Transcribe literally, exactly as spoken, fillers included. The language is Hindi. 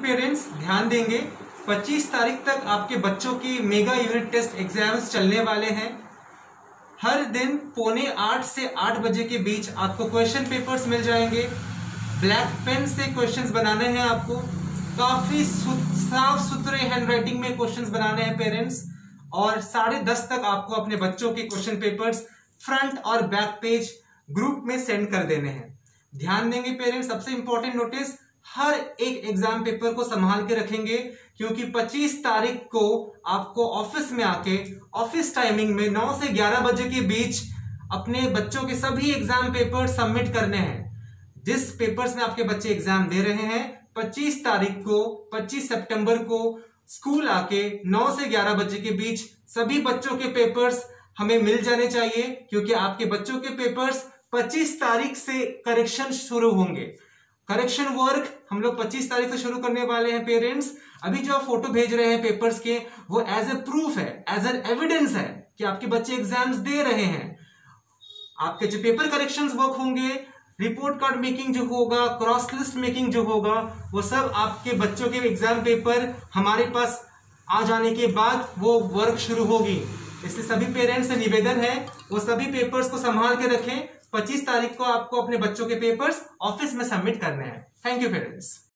पेरेंट्स ध्यान देंगे, पच्चीस तारीख तक आपके बच्चों की मेगा यूनिट टेस्ट एग्जाम्स चलने वाले हैं। हर दिन पौने आठ से आठ बजे के बीच आपको क्वेश्चन पेपर्स मिल जाएंगे। ब्लैक पेन से क्वेश्चंस बनाने हैं आपको, काफी साफ सुथरे हैंडराइटिंग में क्वेश्चंस बनाने हैं पेरेंट्स, और साढ़े दस तक आपको अपने बच्चों के क्वेश्चन पेपर्स फ्रंट और बैक पेज ग्रुप में सेंड कर देने हैं। ध्यान देंगे पेरेंट्स, सबसे इंपॉर्टेंट नोटिस, हर एक एग्जाम पेपर को संभाल के रखेंगे, क्योंकि पच्चीस तारीख को आपको ऑफिस में आके ऑफिस टाइमिंग में नौ से ग्यारह बजे के बीच अपने बच्चों के सभी एग्जाम पेपर सबमिट करने हैं। जिस पेपर्स में आपके बच्चे एग्जाम दे रहे हैं, पच्चीस तारीख को पच्चीस सितंबर को स्कूल आके नौ से ग्यारह बजे के बीच सभी बच्चों के पेपर्स हमें मिल जाने चाहिए, क्योंकि आपके बच्चों के पेपर्स पच्चीस तारीख से करेक्शन शुरू होंगे। करेक्शन वर्क हम लोग पच्चीस तारीख से शुरू करने वाले हैं पेरेंट्स। अभी जो आप फोटो भेज रहे हैं पेपर्स के, वो एज ए प्रूफ है, एज एन एविडेंस है कि आपके बच्चे एग्जाम्स दे रहे हैं। आपके जो पेपर करेक्शंस वर्क होंगे, रिपोर्ट कार्ड मेकिंग जो होगा, क्रॉस लिस्ट मेकिंग जो होगा, वो सब आपके बच्चों के एग्जाम पेपर हमारे पास आ जाने के बाद वो वर्क शुरू होगी। इसलिए सभी पेरेंट्स से निवेदन है, वो सभी पेपर्स को संभाल के रखें। पच्चीस तारीख को आपको अपने बच्चों के पेपर्स ऑफिस में सबमिट करने हैं। Thank you parents.